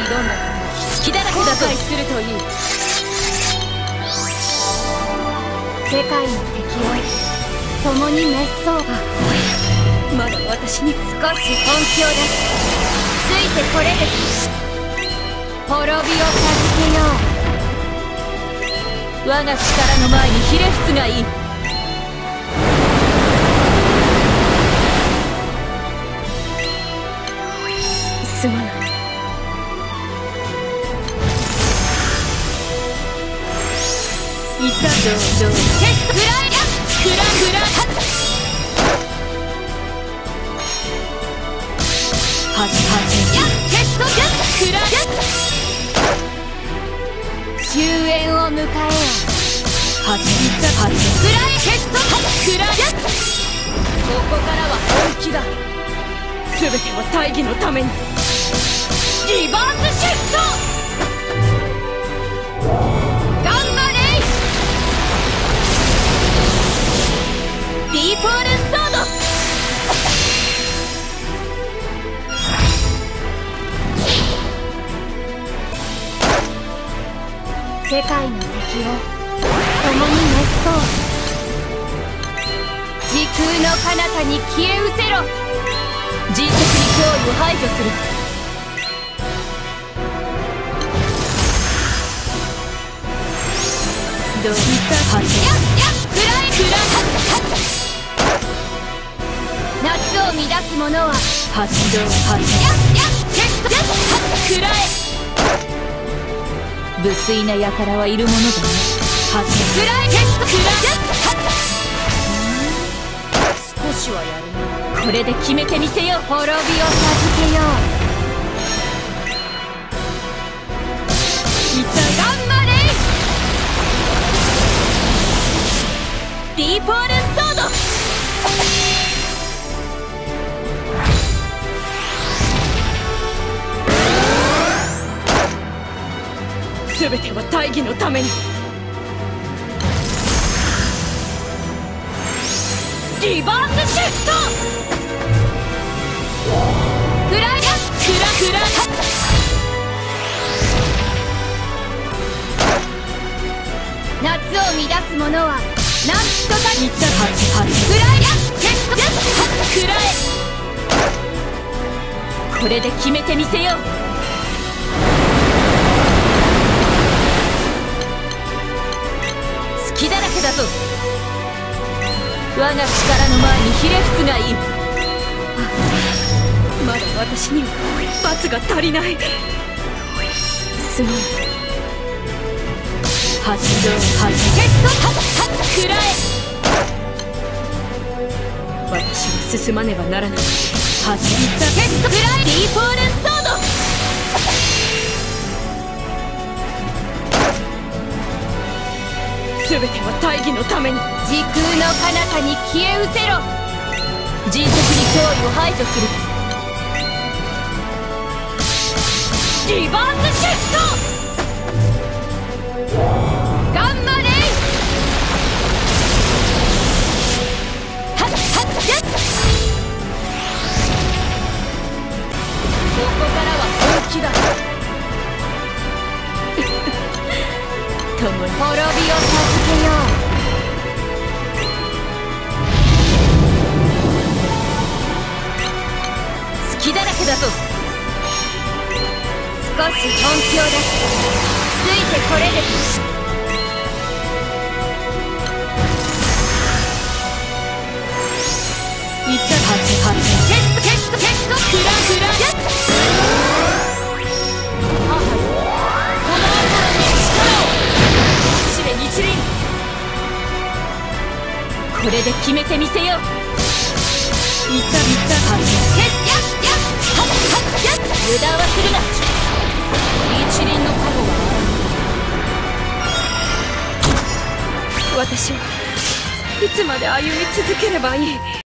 挑んだこと隙だらけだぞ。後悔するといい。 世界の敵を共に滅相。 まだ私に少し本気を出す。ついてこれる。滅びを授けよう。 我が力の前にひれ伏すがいい。すまない。いたぞ。 テストフライだ。 クラクラはじやテストクラ終焉を迎えよう。 はじフライテストクラここからは本気だ。全ては大義のために。 リバースシフト。頑張れ。 ディーポールソード。 世界の敵を共に滅相。時空の彼方に消え失せろ。 人的に脅威を排除する。どういったはず。 フライ夏を乱す者は発動テストくらえ。無粋な輩はいるものだね。 フライテスト少しはやるな。これで決めてみせよう。 滅びを授けよう。頑張れ。 ディーポールソード。全ては大義のために。 リバースシフト。フライだ。 クラ夏を乱す者は何とかいったはず。 フライだ。テストくらえ。これで決めてみせよう。隙だらけだぞ。我が力の前にひれ伏すがいい。まだ私には罰が足りない。すまない。発動テストくらえ。私は進まねばならない。 テストフライディーポールソード。全ては大義のために。 時空の彼方に消え失せろ。 人的に脅威を排除する。 リバースシフト。頑張れ。 ここからは本気だ。共に滅びを授けよう。 隙だらけだぞ。 少し本気を出す。ついてこれる。 いったテストクラ母よ、この後の力を死で日輪。これで決めてみせよう。いった油断はするな。一輪の過去は私はいつまで歩み続ければいい。